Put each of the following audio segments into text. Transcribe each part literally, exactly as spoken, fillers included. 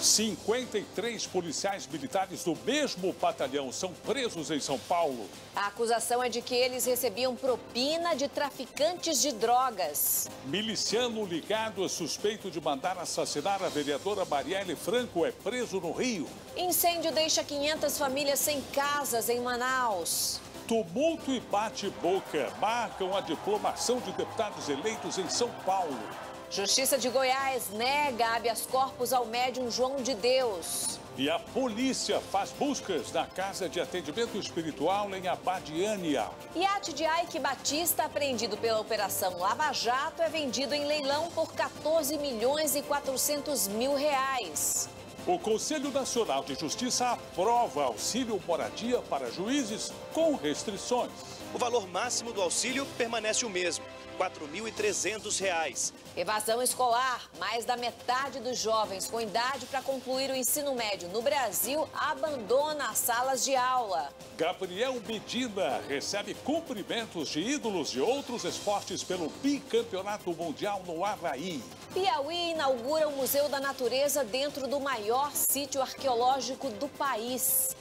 cinquenta e três policiais militares do mesmo batalhão são presos em São Paulo. A acusação é de que eles recebiam propina de traficantes de drogas. Miliciano ligado a suspeito de mandar assassinar a vereadora Marielle Franco é preso no Rio. Incêndio deixa quinhentas famílias sem casas em Manaus. Tumulto e bate-boca marcam a diplomação de deputados eleitos em São Paulo. Justiça de Goiás nega habeas corpus ao médium João de Deus. E a polícia faz buscas na casa de atendimento espiritual em Abadiânia. Iate de Ike Batista, apreendido pela Operação Lava Jato, é vendido em leilão por quatorze milhões e quatrocentos mil reais. O Conselho Nacional de Justiça aprova auxílio moradia para juízes com restrições. O valor máximo do auxílio permanece o mesmo, quatro mil e trezentos reais. Evasão escolar. Mais da metade dos jovens com idade para concluir o ensino médio no Brasil abandona as salas de aula. Gabriel Medina recebe cumprimentos de ídolos de outros esportes pelo bicampeonato mundial no Havaí. Piauí inaugura o Museu da Natureza dentro do maior sítio arqueológico do país.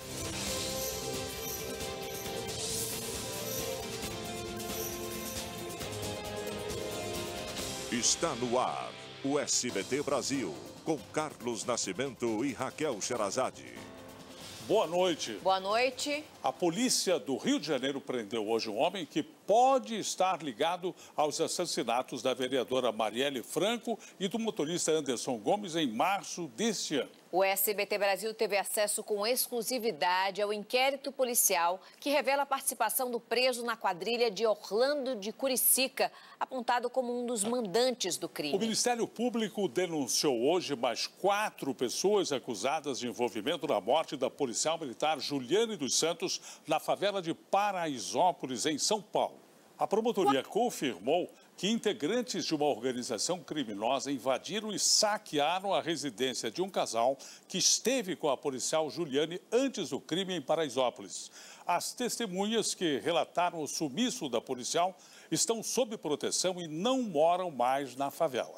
Está no ar o S B T Brasil, com Carlos Nascimento e Raquel Sherazade. Boa noite. Boa noite. A polícia do Rio de Janeiro prendeu hoje um homem que pode estar ligado aos assassinatos da vereadora Marielle Franco e do motorista Anderson Gomes em março deste ano. O S B T Brasil teve acesso com exclusividade ao inquérito policial que revela a participação do preso na quadrilha de Orlando de Curicica, apontado como um dos mandantes do crime. O Ministério Público denunciou hoje mais quatro pessoas acusadas de envolvimento na morte da policial militar Juliane dos Santos na favela de Paraisópolis, em São Paulo. A promotoria confirmou que integrantes de uma organização criminosa invadiram e saquearam a residência de um casal que esteve com a policial Juliane antes do crime em Paraisópolis. As testemunhas que relataram o sumiço da policial estão sob proteção e não moram mais na favela.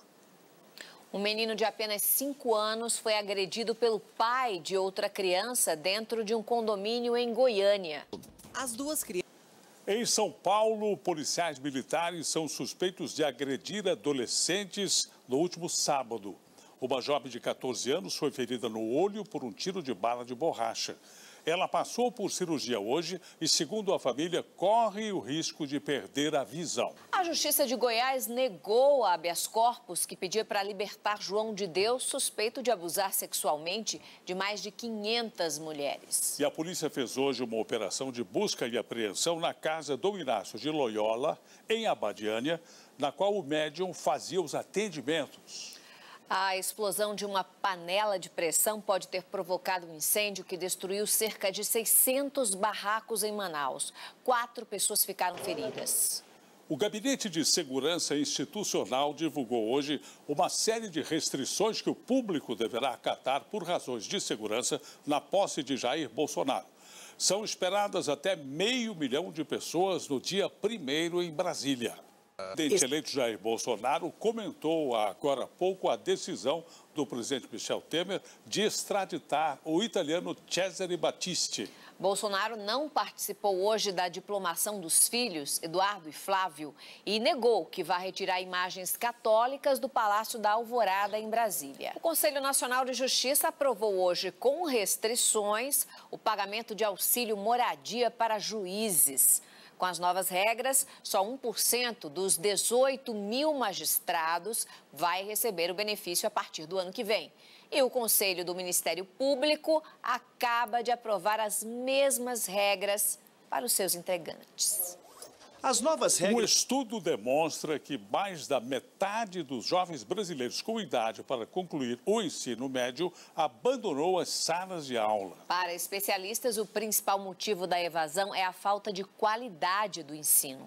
Um menino de apenas cinco anos foi agredido pelo pai de outra criança dentro de um condomínio em Goiânia. As duas crianças... Em São Paulo, policiais militares são suspeitos de agredir adolescentes no último sábado. Uma jovem de quatorze anos foi ferida no olho por um tiro de bala de borracha. Ela passou por cirurgia hoje e, segundo a família, corre o risco de perder a visão. A Justiça de Goiás negou a habeas corpus que pedia para libertar João de Deus, suspeito de abusar sexualmente de mais de quinhentas mulheres. E a polícia fez hoje uma operação de busca e apreensão na casa do Inácio de Loyola, em Abadiânia, na qual o médium fazia os atendimentos. A explosão de uma panela de pressão pode ter provocado um incêndio que destruiu cerca de seiscentos barracos em Manaus. Quatro pessoas ficaram feridas. O Gabinete de Segurança Institucional divulgou hoje uma série de restrições que o público deverá acatar por razões de segurança na posse de Jair Bolsonaro. São esperadas até meio milhão de pessoas no dia primeiro em Brasília. O presidente eleito Jair Bolsonaro comentou agora há pouco a decisão do presidente Michel Temer de extraditar o italiano Cesare Battisti. Bolsonaro não participou hoje da diplomação dos filhos, Eduardo e Flávio, e negou que vai retirar imagens católicas do Palácio da Alvorada, em Brasília. O Conselho Nacional de Justiça aprovou hoje, com restrições, o pagamento de auxílio moradia para juízes. Com as novas regras, só um por cento dos dezoito mil magistrados vai receber o benefício a partir do ano que vem. E o Conselho do Ministério Público acaba de aprovar as mesmas regras para os seus integrantes. As novas regras... Um estudo demonstra que mais da metade dos jovens brasileiros com idade para concluir o ensino médio abandonou as salas de aula. Para especialistas, o principal motivo da evasão é a falta de qualidade do ensino.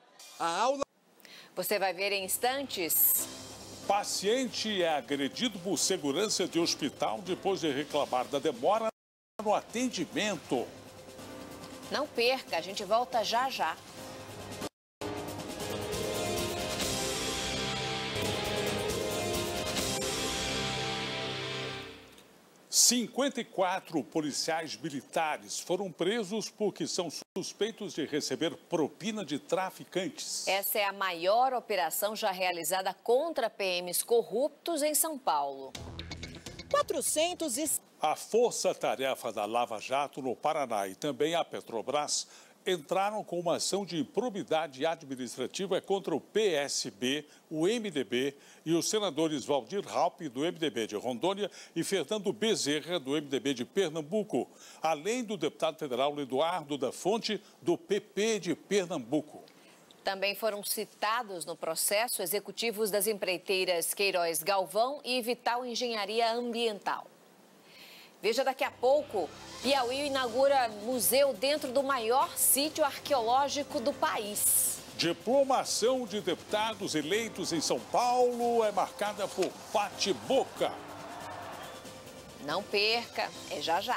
A aula... Você vai ver em instantes. Paciente é agredido por segurança de hospital depois de reclamar da demora no atendimento. Não perca, a gente volta já já. cinquenta e quatro policiais militares foram presos porque são suspeitos de receber propina de traficantes. Essa é a maior operação já realizada contra P Ms corruptos em São Paulo. quatrocentos e... A Força-Tarefa da Lava Jato no Paraná e também a Petrobras entraram com uma ação de improbidade administrativa contra o P S B, o M D B e os senadores Valdir Raupp, do M D B de Rondônia, e Fernando Bezerra, do M D B de Pernambuco, além do deputado federal Eduardo da Fonte, do P P de Pernambuco. Também foram citados no processo executivos das empreiteiras Queiroz Galvão e Vital Engenharia Ambiental. Veja daqui a pouco, Piauí inaugura museu dentro do maior sítio arqueológico do país. Diplomação de deputados eleitos em São Paulo é marcada por bate-boca. Não perca, é já já.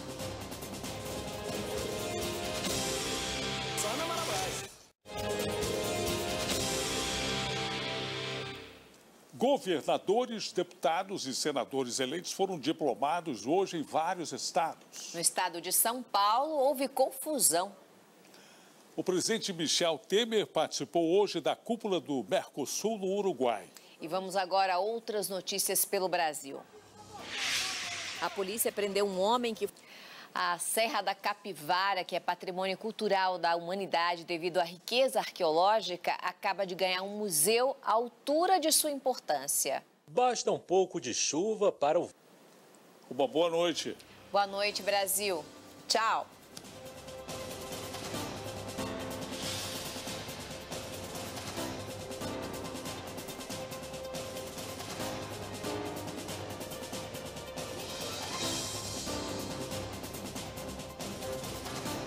Governadores, deputados e senadores eleitos foram diplomados hoje em vários estados. No estado de São Paulo, houve confusão. O presidente Michel Temer participou hoje da cúpula do Mercosul no Uruguai. E vamos agora a outras notícias pelo Brasil. A polícia prendeu um homem que... A Serra da Capivara, que é patrimônio cultural da humanidade devido à riqueza arqueológica, acaba de ganhar um museu à altura de sua importância. Basta um pouco de chuva para o... Uma boa noite. Boa noite, Brasil. Tchau.